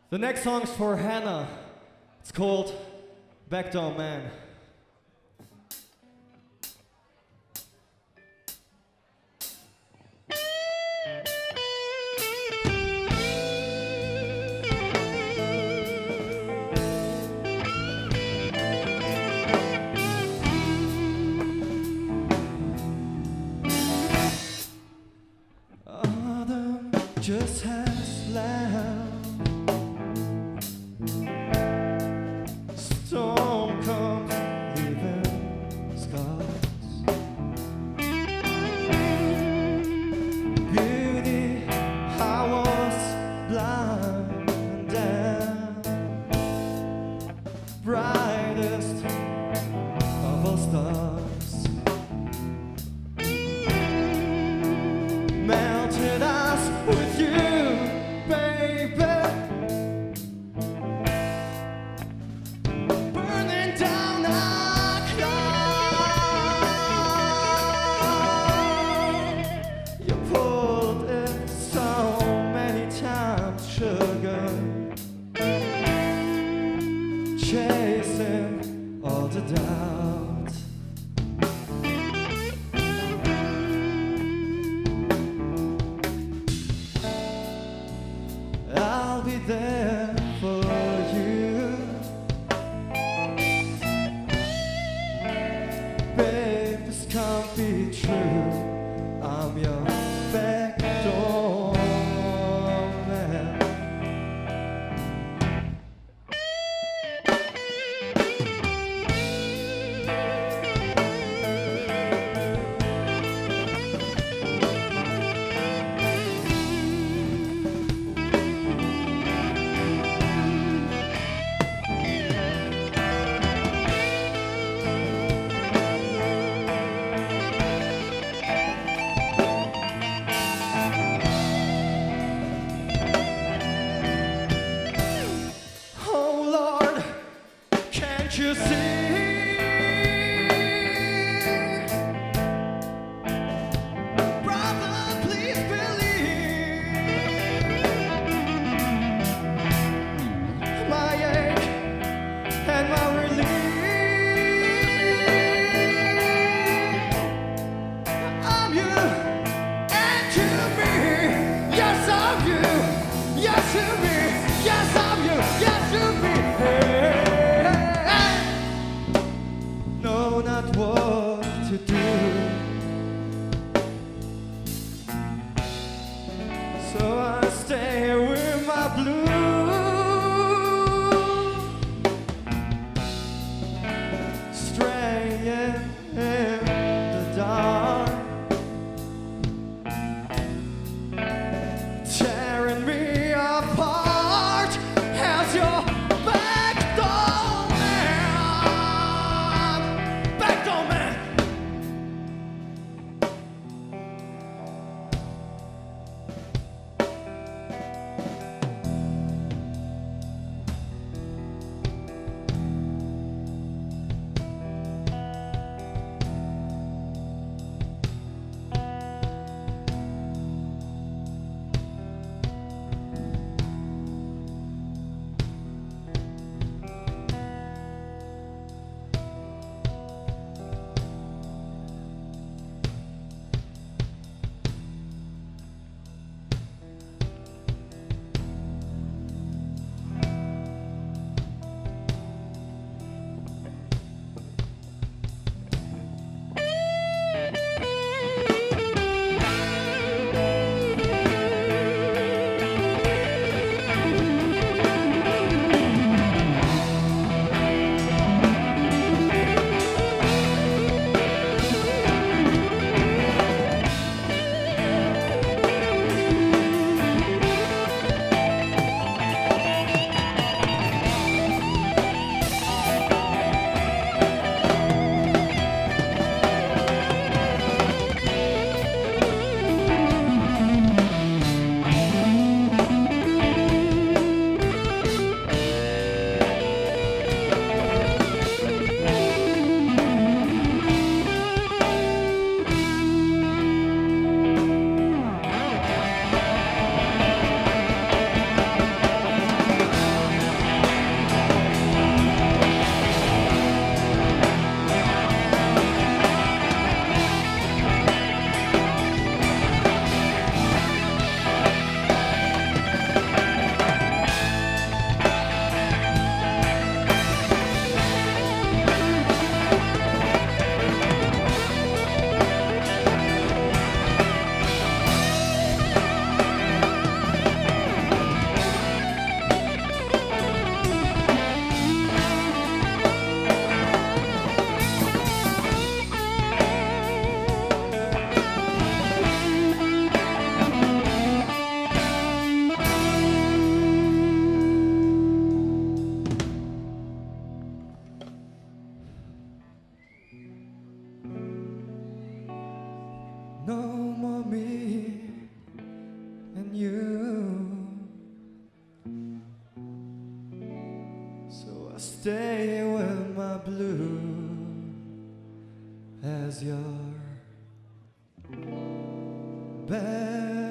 The next song's for Hannah. It's called Backdoor Man. Autumn just has left. Storm comes, leaving scars. Beauty, I was blind and brightest of all stars. Melted us with you, baby. Burning down our car. You pulled it so many times, sugar. Chasing all the doubt. I'll be there for you, babe. This can't be true. I'm your backdoor man. no more me and you. So I stay with my blue as your best